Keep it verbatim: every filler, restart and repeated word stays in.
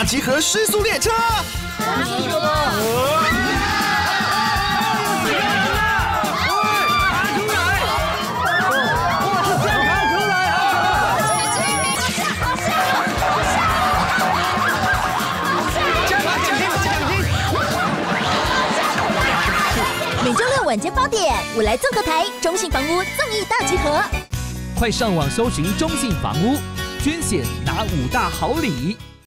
集合失速列车。 太久了。 每周六晚间八点，我来综合台中信房屋综艺大集合。 快上网搜寻中信房屋，捐险拿五大好礼。